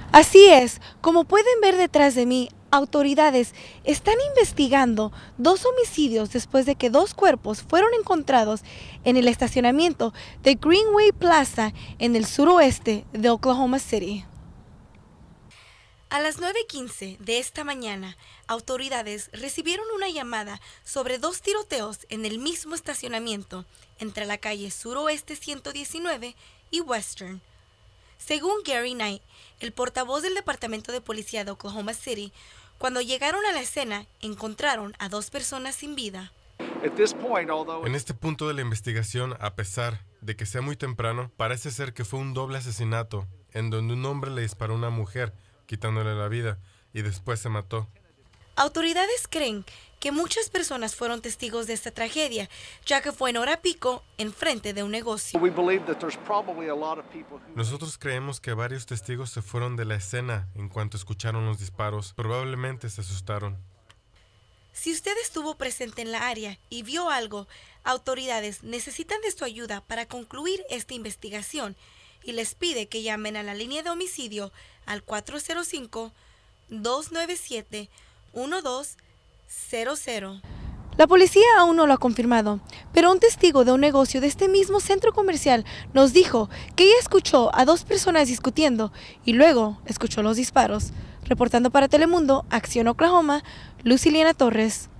Así es, como pueden ver detrás de mí, autoridades están investigando dos homicidios después de que dos cuerpos fueron encontrados en el estacionamiento de Greenway Plaza en el suroeste de Oklahoma City. A las 9:15 de esta mañana, autoridades recibieron una llamada sobre dos tiroteos en el mismo estacionamiento entre la calle Suroeste 119 y Western. Según Gary Knight, el portavoz del Departamento de Policía de Oklahoma City, cuando llegaron a la escena, encontraron a dos personas sin vida. En este punto de la investigación, a pesar de que sea muy temprano, parece ser que fue un doble asesinato, en donde un hombre le disparó a una mujer, quitándole la vida, y después se mató. Autoridades creen que muchas personas fueron testigos de esta tragedia, ya que fue en hora pico enfrente de un negocio. Nosotros creemos que varios testigos se fueron de la escena en cuanto escucharon los disparos. Probablemente se asustaron. Si usted estuvo presente en la área y vio algo, autoridades necesitan de su ayuda para concluir esta investigación y les pide que llamen a la línea de homicidio al 405-297-1200. La policía aún no lo ha confirmado, pero un testigo de un negocio de este mismo centro comercial nos dijo que ella escuchó a dos personas discutiendo y luego escuchó los disparos. Reportando para Telemundo, Acción Oklahoma, Luciliana Torres.